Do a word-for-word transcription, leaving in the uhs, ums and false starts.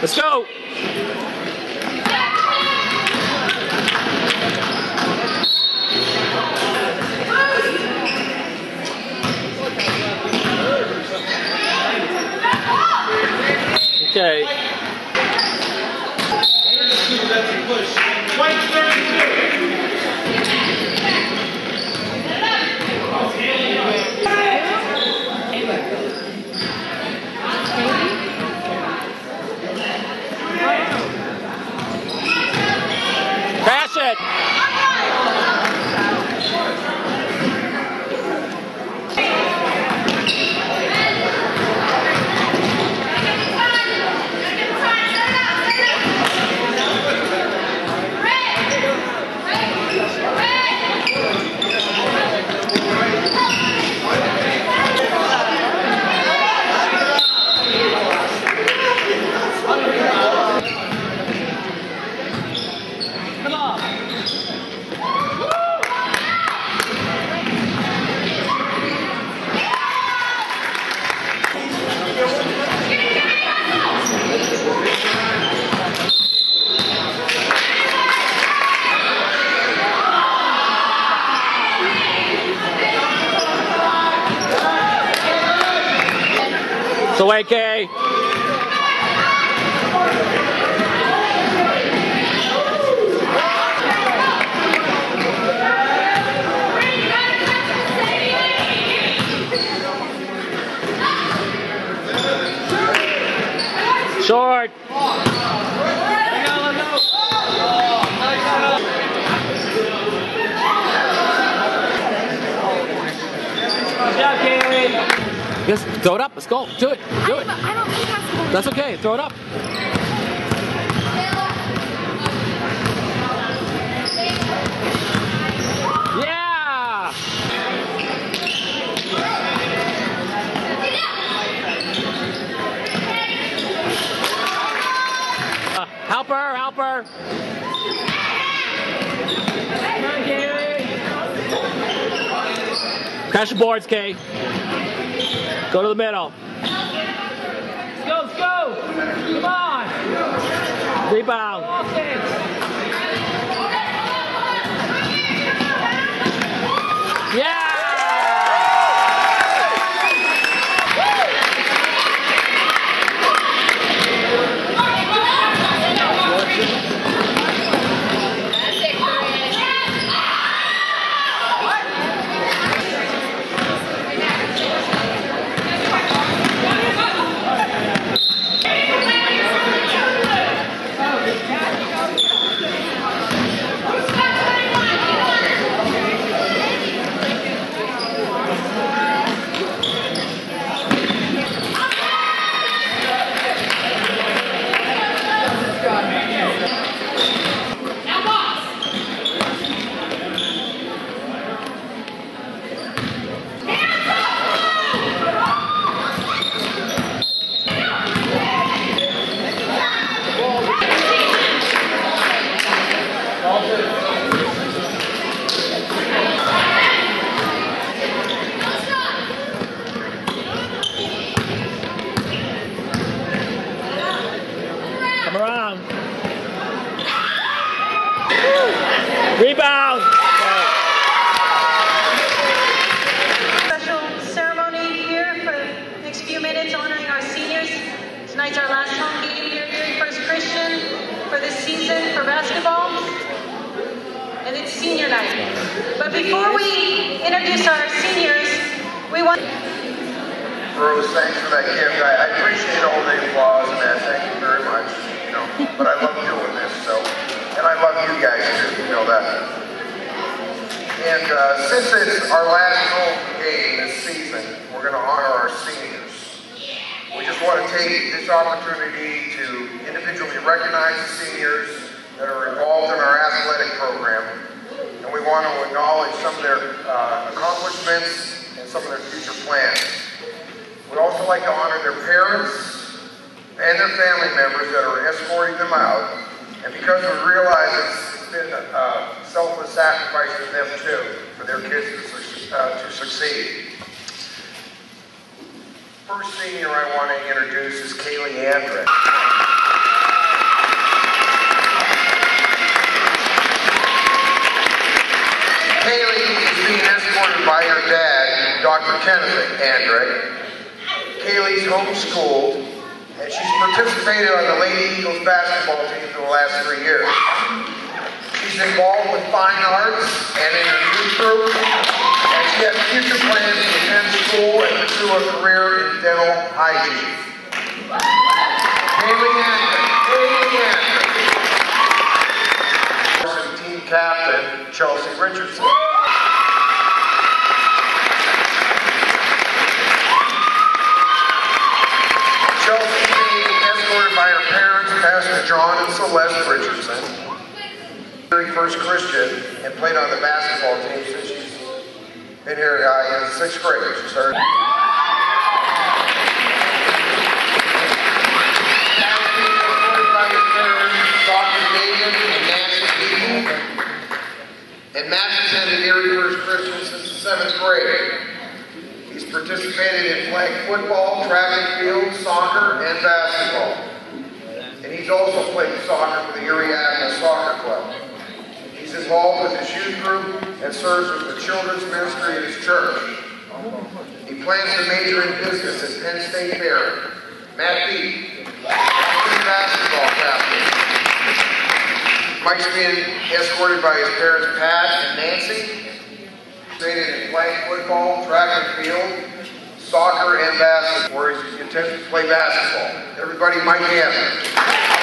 Let's go. Okay. Pass it. So A K. Short. Yes, throw it up. Let's go. Do it. Do it. I don't think that's That's okay. Throw it up. Yeah. Uh, help her. Help her. Crash the boards, Kay. Go to the middle. Let's go, let's go! Come on! Rebound. Yeah! Come around. Rebound. Special ceremony here for the next few minutes honoring our seniors. Tonight's our last home game here at First Christian for this season for basketball. And it's senior night. But before we introduce our seniors, we want... Rose, thanks for that gift. I, I appreciate all the applause and that. Thank you very much. You know, but I love doing this, so, and I love you guys too. You know that. And uh, since it's our last home game this season, we're going to honor our seniors. We just want to take this opportunity to individually recognize the seniors that are involved in our athletic program, and we want to acknowledge some of their uh, accomplishments and some of their future plans. We'd also like to honor their parents and their family members that are escorting them out. And because we realize it's been a selfless sacrifice for them too, for their kids to, uh, to succeed. First senior I want to introduce is Kaylee Andrett. escorted by her dad, Doctor Kenneth Andrick. Kaylee's homeschooled, and she's participated on the Lady Eagles basketball team for the last three years. She's involved with fine arts and in her youth group, and she has future plans to attend school and pursue a career in dental hygiene. Kaylee Andrick. Kaylee Andrick. Team captain, Chelsea Richardson. Chelsea being escorted by her parents, Pastor John and Celeste Richardson. Very First Christian, and played on the basketball team since she's been here uh, in sixth grade. She started. Escorted by her parents, Doctor David and Nancy Beaton. And Matt's attended Erie First Christian since the seventh grade. He's participated in flag football, track and field, soccer, and basketball. And he's also played soccer for the Erie Admirals Soccer Club. He's involved with his youth group and serves with the children's ministry at his church. He plans to major in business at Penn State Fair. Matt Beat, basketball captain. Mike's being escorted by his parents, Pat and Nancy. Trained in flag football, track and field, soccer, and basketball, where he intends to play basketball. Everybody, Mike Hammond.